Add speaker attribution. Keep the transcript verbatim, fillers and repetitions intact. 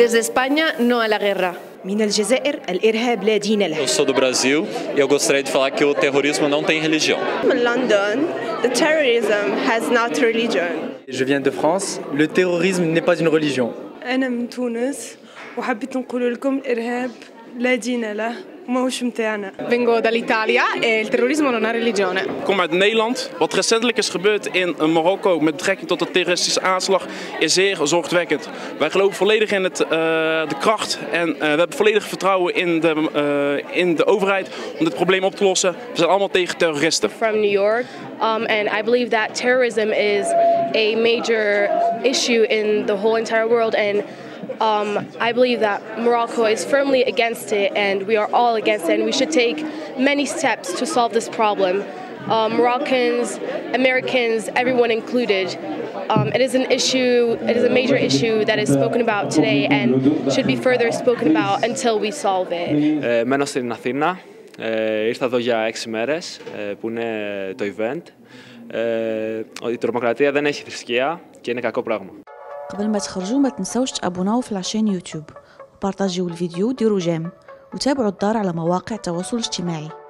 Speaker 1: Desde España, no a la guerra.
Speaker 2: من الجزائر الإرهاب لا دين له.
Speaker 3: Eu sou do Brasil e eu gostaria de falar que o terrorismo não tem religião.
Speaker 4: In London, the terrorism has not religion.
Speaker 5: Je viens de France. Le terrorisme n'est pas une religion.
Speaker 6: أنا من تونس وحبيت نقول لكم الإرهاب لا دين له وماهوش متاعنا.
Speaker 7: Vengo dall'Italia e il terrorismo non ha religione.
Speaker 8: Ik kom uit Nederland. Wat recentelijk is gebeurd in Marokko met betrekking tot de terroristische aanslag is zeer zorgwekkend. Wij geloven volledig in het, uh, de kracht en uh, we hebben volledig vertrouwen in de, uh, in de overheid om dit probleem op te lossen. We zijn allemaal tegen terroristen.
Speaker 9: From New York, um, and I believe that terrorism is a major issue in the whole entire world, and Um, I believe that Morocco is firmly against it, and we are all against it, and we should take many steps to solve this problem. Um, Moroccans, Americans, everyone included. Um, it is an issue, it is a major issue that is spoken about today and should be further spoken about until we solve it.
Speaker 10: Ε, μένω στην Αθήνα, ε, ήρθα εδώ για έξι μέρες, ε, που είναι το event. Ε, η τρομοκρατία δεν έχει θρησκεία και είναι κακό πράγμα.
Speaker 11: قبل ما تخرجوا ما تنسوش تابوناو في العشان يوتيوب وبارطاجيو الفيديو وديروا جيم وتابعوا الدار على مواقع التواصل الاجتماعي.